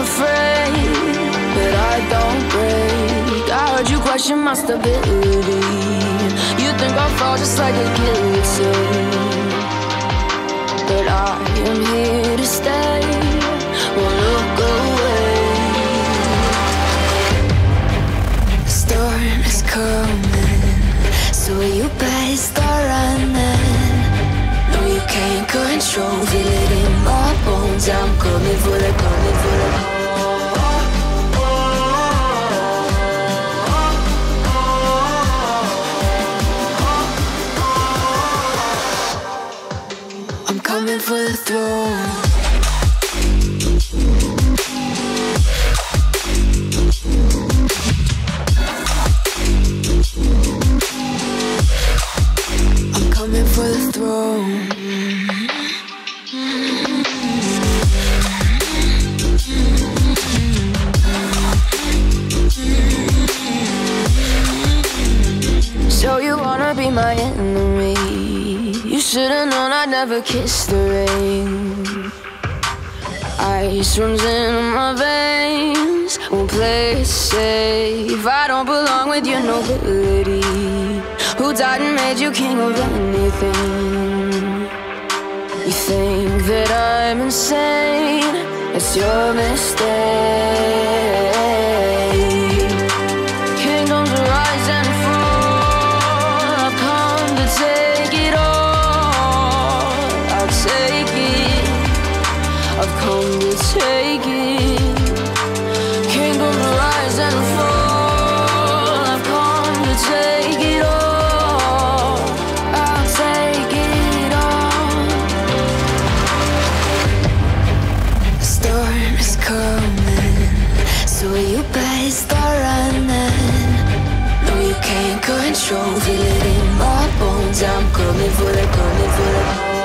afraid, but I don't break. I heard you question my stability. You think I'll fall just like a guillotine, but I am here to stay. Won't look away. The storm is coming, so you better start running. No, you can't control, feel it in my bones. I'm coming for the, coming for the. I'm coming for the throne. I'm coming for the throne. So you wanna be my enemy? You should've known I'd never kiss the rain. Ice runs in my veins, won't play it safe. I don't belong with your nobility. Who died and made you king of anything? You think that I'm insane? It's your mistake. Kingdoms rise and fall, I've come to take it all. I'll take it, I've come to take it. Kingdoms rise and fall, I've come to take it all. I'll take it all. The storm is coming, so you better start running. No, you can't control, feel it in my bones. I'm coming for the, coming for the.